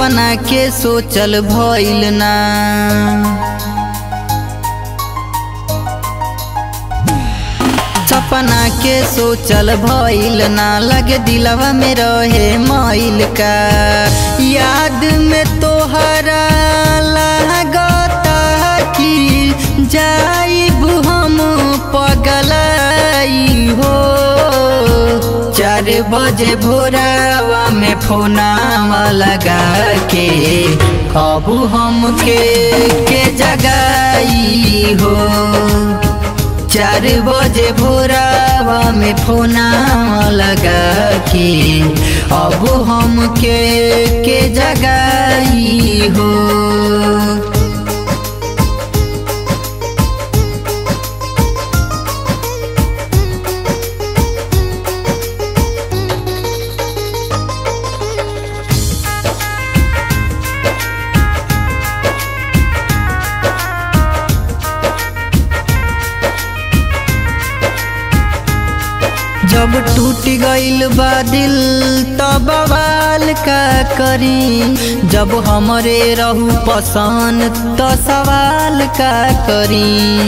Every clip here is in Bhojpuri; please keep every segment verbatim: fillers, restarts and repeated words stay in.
सपना के सोचल भइल ना, सपना के सोचल भइल ना, लगे दिलवा में रहे माइल का। याद में तोहरा लागता कि जाइब हम पगलाई हो। चार बजे भोरावा में फोनावा लगा के कबू हमके के जगाई हो। चार बजे भोरावा में फोनावा लगा के अब हमके के जगाई हो। जब टूट गइल बा दिल तब बवाल का करी, जब हमरे रहू पसंद तो सवाल का करी।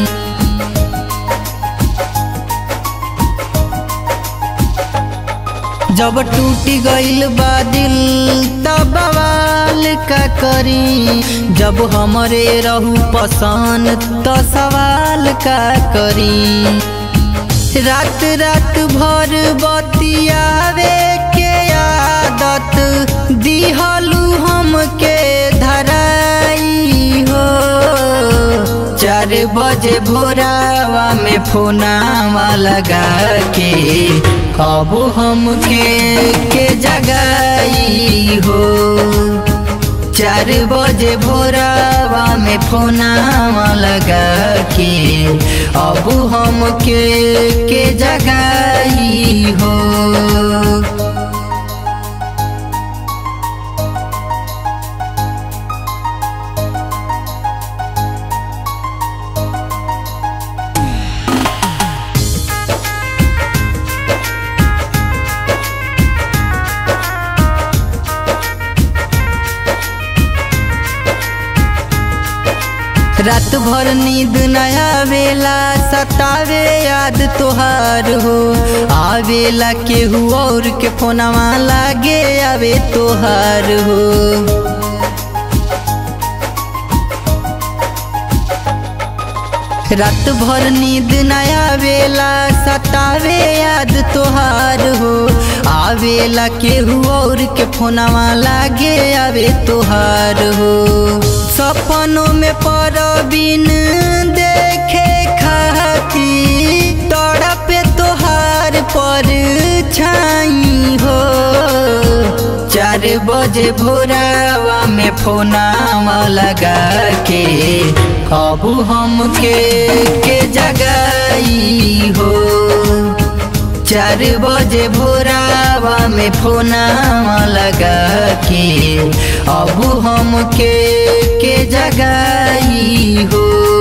जब टूट गइल बा दिल तब बवाल का करी, जब हमरे रहू पसंद तो सवाल का करी। रात रात भर बतियावे के आदत दिहलू हमके धराई हो। चार बजे भोरावा में फोनावा लगा के कबू हमके के जगाई हो। चार बजे भोरावा में फोनावा लगा के अब हमके के जगाई हो। रात भर नींद न आवेला, सतावे याद तोहार हो। आवेला केहू और के फोनवा लागे आवे तोहार हो। रात भर नींद न आवेला, सतावे याद तोहार हो। आवेला केहू और के फोनवा लागे आवे तोहार हो। सपनों में परबिन देखे खाती तड़पे तोहार पर छाई हो। चार बजे भोरावा में फोनावा लगा के कबू हमके के जगाई हो। चार बजे भोरावा में फोनावा लगा के अब हमके के जगाई हो।